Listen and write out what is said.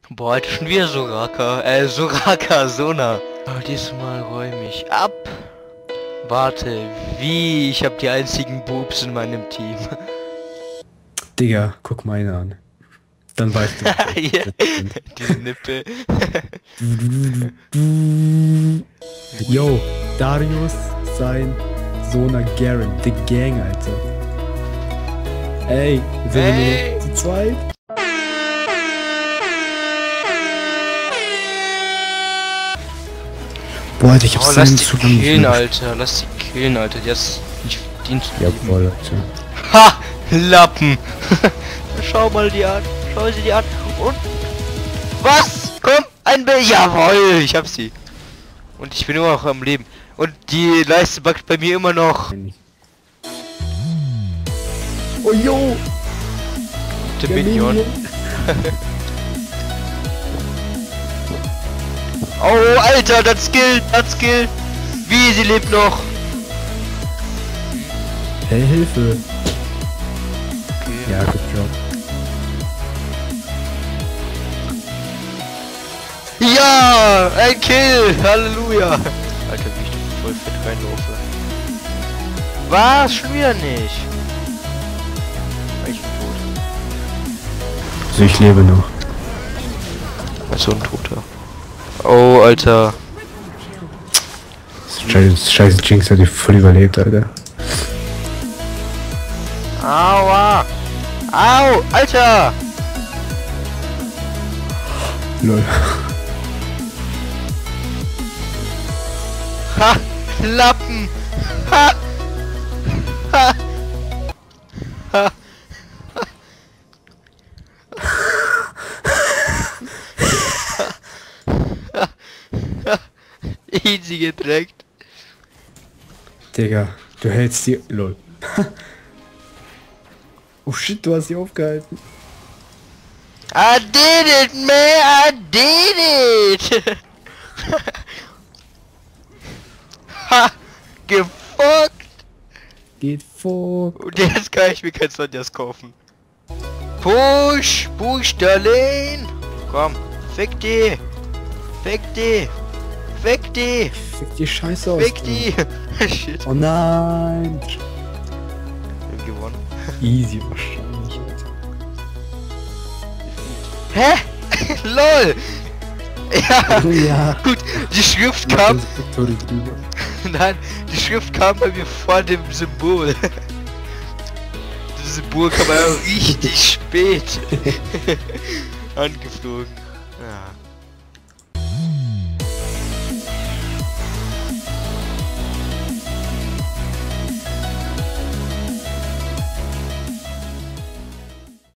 Boah, Alter, schon wieder Soraka. Sona. Aber diesmal räume ich ab. Warte, wie? Ich habe die einzigen Boobs in meinem Team. Digga, guck meine an. Dann weißt du. Hier, die Nippel. Yo, Darius, sein Sona Garen, the Gang, Alter. Ey, sind wir nur zu zweit? Boah, Alter, ich hab Lass seinen die Zugang nicht killen, mehr. Alter. Lass die killen, Alter. Die hast nicht verdient zu leben. Jawohl, Alter. Ha! Lappen! Schau mal die an. Schau sie dir an. Und... Was? Komm! Ein Bell! Jawohl! Ich hab sie. Und ich bin immer noch am Leben. Und die Leiste backt bei mir immer noch. Oh, yo! Der Minion. Oh, Alter, das Skill! Wie, sie lebt noch! Hey, Hilfe! Okay. Ja, good job. Ja! Ein Kill! Halleluja! Alter, wie ich doch voll fett reinlaufe. Was? Schon wieder nicht! Ich bin tot. Also ich lebe noch. Also ein Toter. Oh, Alter. Scheiße Jinx hat die voll überlebt, Alter. Aua! Au! Alter! Lol. Ha! Lappen! Ha! Ha! Ha! Easy gedreckt. Digga, du hältst die... Lol. Oh shit, du hast sie aufgehalten. I did it, man! I did it! Ha! Gefuckt! Geht vor. Und jetzt kann ich mir kein Sonjas kaufen. Push! Push, Darlene! Komm, fick die! Fick die! Fick die! Fick die Scheiße aus. Fick die! Shit. Oh nein. Wir haben gewonnen. Easy wahrscheinlich. Hä? LOL! Ja, Ja. gut, die Schrift kam... Victory drüber. Nein, die Schrift kam bei mir vor dem Symbol. Das Symbol kam ja richtig spät angeflogen. Ja.